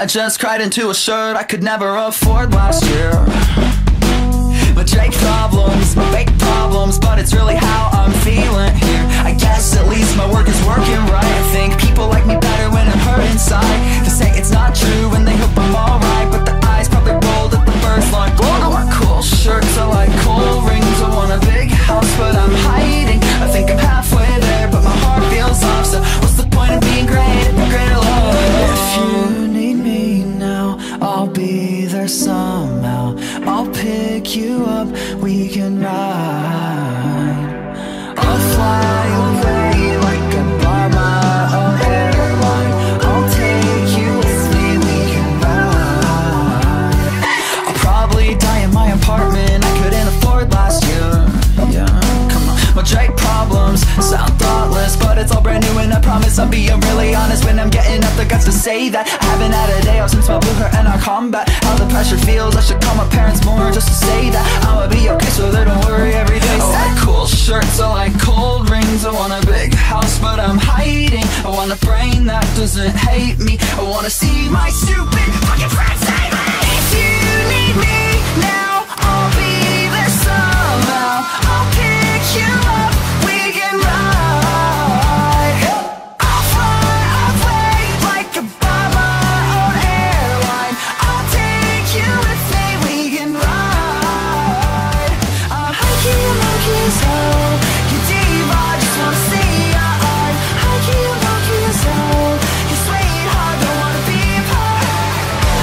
I just cried into a shirt I could never afford last year. My Drake problems, my fake problems, but it's really how I'm feeling here. I guess at least my work is working right. I think people like me better when I'm hurt inside. They say it's not true and they hope I'm alright, but the eyes probably rolled at the first line. I want cool shirts, I like cool rings, I want a big house, but I'm hiding. I think I'm halfway there, but my heart feels off. So what's the point of being great if you're great alone? If you need me now, I'll be there somehow. I'll pick you up, we can ride. I'll fly away like a bar my own airline. I'll take you with me, we can ride. I'll probably die in my apartment I couldn't afford last year. Yeah, come on. My Drake problems sound thoughtless, but it's all brand new and I promise I'm being really honest when I'm getting up the guts to say that I haven't had a day off since my blue hair and our combat. How the pressure feels, I should call my parents more just to say that I'ma be okay so they don't worry every day. I like cool shirts, I like cold rings, I want a big house but I'm hiding. I want a brain that doesn't hate me, I wanna see my stupid fucking friends say me. If you need me now, I'll be there somehow. I'll pick you up, we can ride. I'll fly away like a bar my own airline. I'll take you with me, we can ride. I'm high-key and low-key as hell. You diva, just wanna see your eye. High-key and low-key as hell. You sweetheart, don't wanna be apart.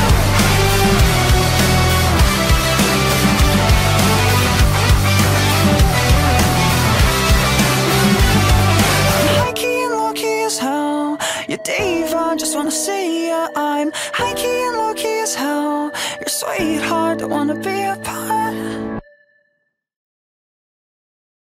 High-key and low-key as hell. You diva, just wanna see ya. I'm high-key and low-key as hell. Your sweetheart, don't wanna be apart.